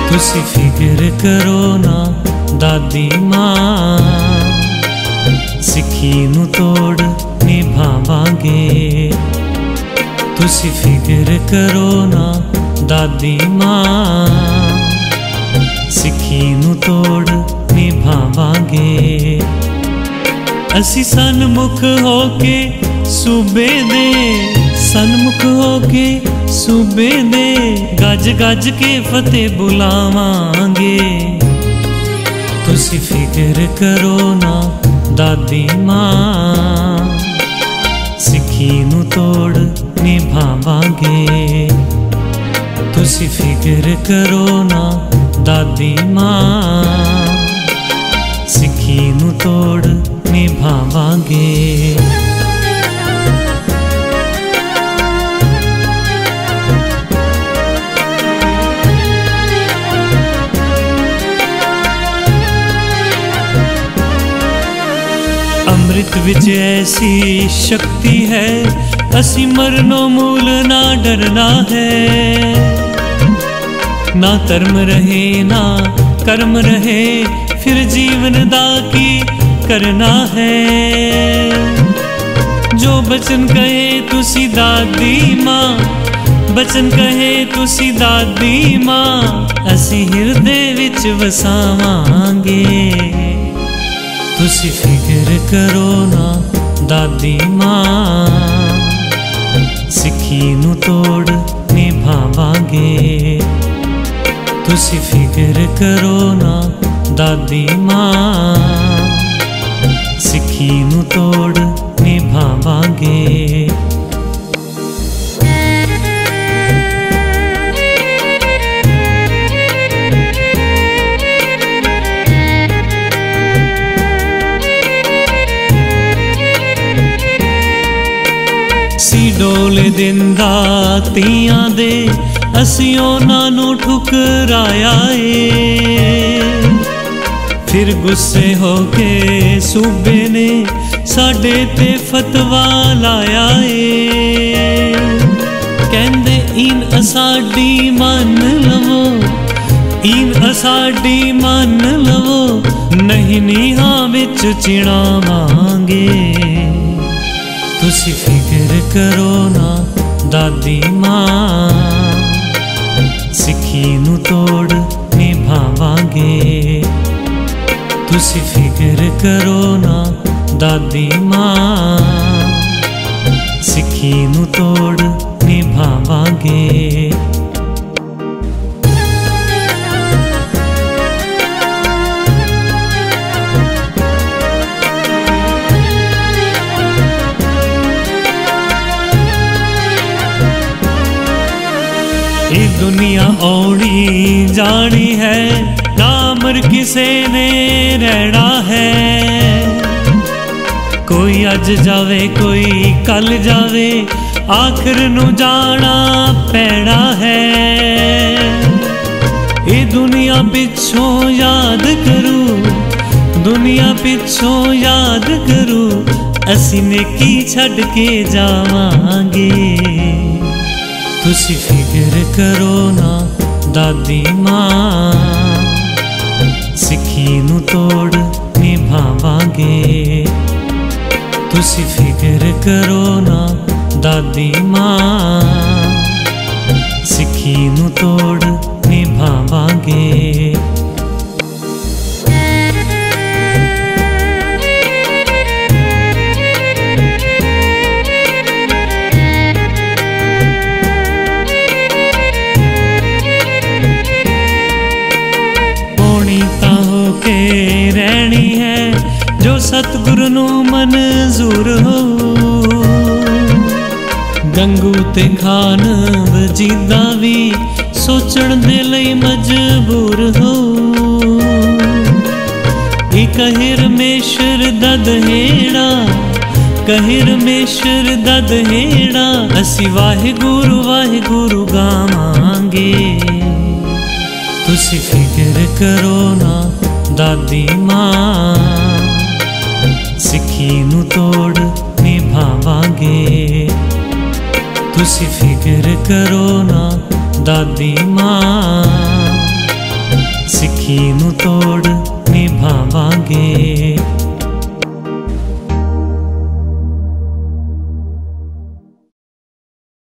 तुसी फिक्र करो ना दादी मां, सिक्खी नू तोड़ निभावांगे। तुसी फिक्र करो ना दादी मां, सिक्खी नू तोड़ निभावांगे। असी सन्मुख होके सूबे दे, सन्मुख होके सूबे दे, गज गज के फतेह बुलावांगे। तुसी फिक्र करो ना दादी मां, सिक्खी नू तोड़ निभावांगे। तुसी फिक्र करो ना दादी मां, सिक्खी नू तोड़ निभावांगे। अमृत विच ऐसी शक्ति है, असी मरनो मूल ना डरना है। ना धर्म रहे ना कर्म रहे, फिर जीवन दा की करना है। जो बचन कहे तुसी दादी मां, बचन कहे तुसी दादी मां, असी हिरदे विच वसावांगे। तुसी फिक्र करो ना दादी मां, सिक्खी नू तोड़ निभावांगे। तुसी फिक्र करो ना दादी मां, सिक्खी नू तोड़ निभावांगे। डोले दिंदा तियां दे, असी उन्हां नू ठुकराया ए। फिर गुस्से होके सूबे ने साडे ते फतवा लाया ए। कहंदे इन असाडी मान लवो, इन असाडी मान लवो, नहीं नीहां विच चिड़ावांगे। तुसी फिक्र करो ना दादी मां, सिक्खी नू तोड़ निभावांगे। तुसी फिक्र करो ना दादी मां, सिक्खी नू तोड़ निभावांगे। ये दुनिया औड़ी जानी है, ना अमर किसे ने रहना है। कोई अज जावे कोई कल जावे, आखिर नू जाना पैना है। ये दुनिया पिछों याद करू, दुनिया पिछों याद करू, असी नेकी छड़ के जावांगे। तुसी फिक्र करो ना दादी मां, सिक्खी नू तोड़ निभावांगे। तुसी फिक्र करो ना दादी मां, सिक्खी नू तोड़ निभावांगे। रहनी है जो सतगुरु नू मंजूर हो। गंगू ते खान वजीदा भी सोचण दे लई मजबूर हो। कहे रमेश्वर ददहेड़ा, कहे रमेश्वर ददहेड़ा, असी वाहिगुरु वाहिगुरु गावांगे। तुसी फिक्र करो ना दादी मां, सिक्खी नू तोड़ निभावांगे। तुसी फिक्र करो ना दादी मां,